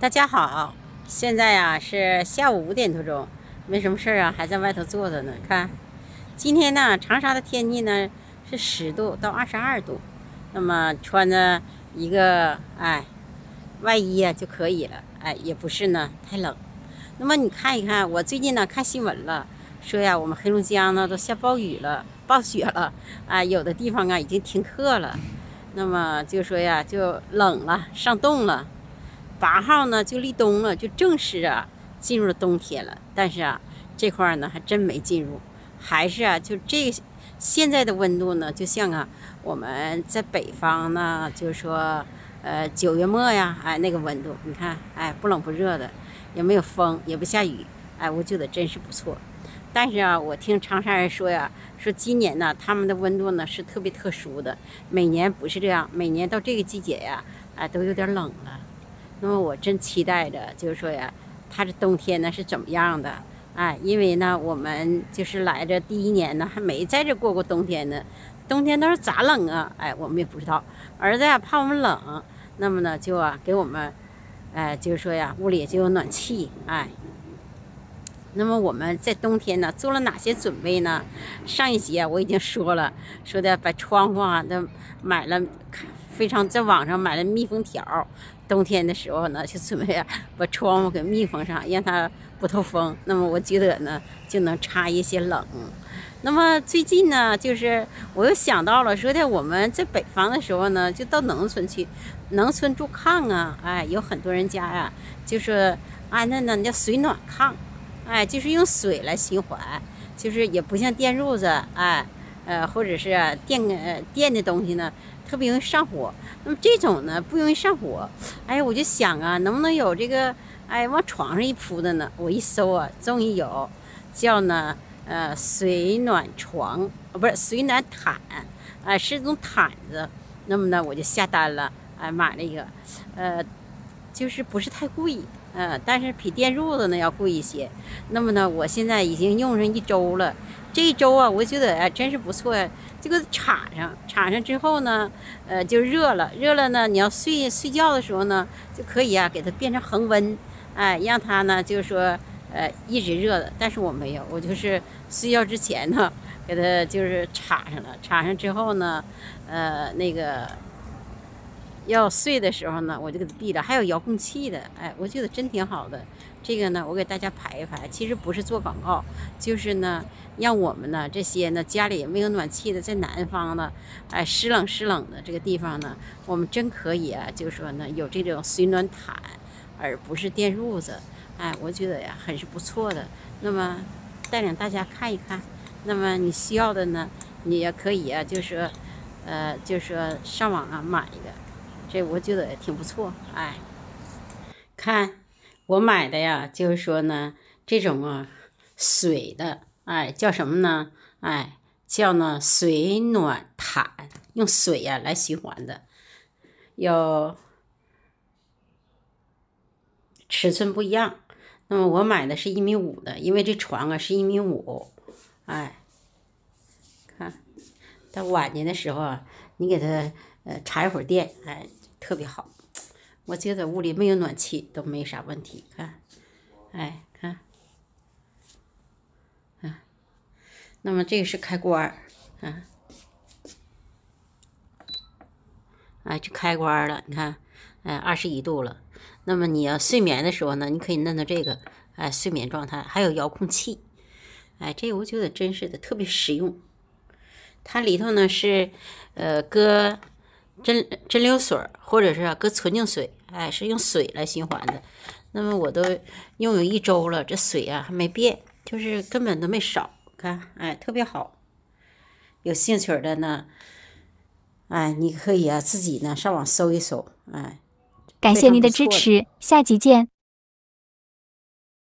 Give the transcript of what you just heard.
大家好，现在呀是下午5点多钟，没什么事啊，还在外头坐着呢。看，今天呢，长沙的天气呢是10度到22度，那么穿着一个外衣啊就可以了，也不是呢太冷。那么你看一看，我最近呢看新闻了，说呀我们黑龙江呢都下暴雨了、暴雪了，有的地方啊已经停课了。那么就说呀就冷了，上冻了。8号呢就立冬了，就正式进入了冬天了。但是这块呢还真没进入，还是就现在的温度呢，就像我们在北方呢，就是说9月末呀，那个温度，你看不冷不热的，也没有风，也不下雨，我觉得真是不错。但是我听长沙人说呀，说今年呢他们的温度呢是特别特殊的，每年不是这样，每年到这个季节呀，都有点冷了。那么我真期待着，就是说呀，它这冬天呢是怎么样的？因为呢，我们就是来这第1年呢，还没在这过过冬天呢。冬天都是咋冷啊？我们也不知道。儿子怕我们冷，那么呢，就给我们，就是说呀，屋里就有暖气，那么我们在冬天呢做了哪些准备呢？上一节我已经说了，说的把窗户都买了，非常在网上买了密封条，冬天的时候呢就准备把窗户给密封上，让它不透风。那么我觉得呢就能插一些冷。那么最近呢，就是我又想到了，说的我们在北方的时候呢，就到农村去，农村住炕有很多人家就是安的呢叫水暖炕。就是用水来循环，就是也不像电褥子，或者是电的东西呢，特别容易上火。那么这种呢不容易上火，我就想能不能有这个，往床上一铺的呢？我一搜终于有，叫呢水暖床，不是水暖毯，是一种毯子。那么呢我就下单了，买了一个，就是不是太贵。但是比电褥子呢要贵一些。那么呢，我现在已经用上1周了。这1周我觉得真是不错。这个插上之后呢，就热了呢。你要睡觉的时候呢，就可以给它变成恒温，让它呢就是说一直热的。但是我没有，我就是睡觉之前呢，给它就是插上了。插上之后呢，那个。要睡的时候呢，我就给它闭了。还有遥控器的，我觉得真挺好的。这个呢，我给大家排一排，其实不是做广告，就是呢，让我们呢这些呢家里没有暖气的，在南方的，湿冷的这个地方呢，我们真可以就是说呢有这种水暖毯，而不是电褥子，我觉得很是不错的。那么带领大家看一看，那么你需要的呢，你也可以就是说，就是说上网买一个。这我觉得也挺不错，看我买的呀，就是说呢，这种水的，叫什么呢？叫呢水暖毯，用水来循环的，有尺寸不一样。那么我买的是1.5米的，因为这床是1.5米，看到晚间的时候你给它插一会儿电，特别好。我觉得屋里没有暖气都没啥问题。看，看，那么这个是开关，就开关了。你看，21度了。那么你要睡眠的时候呢，你可以弄到这个，睡眠状态。还有遥控器，这个我觉得真是的，特别实用。它里头呢是搁蒸馏水，或者是搁纯净水，是用水来循环的。那么我都用有1周了，这水还没变，就是根本都没少。看，特别好。有兴趣的呢，你可以自己呢上网搜一搜， 感谢您的支持，下集见。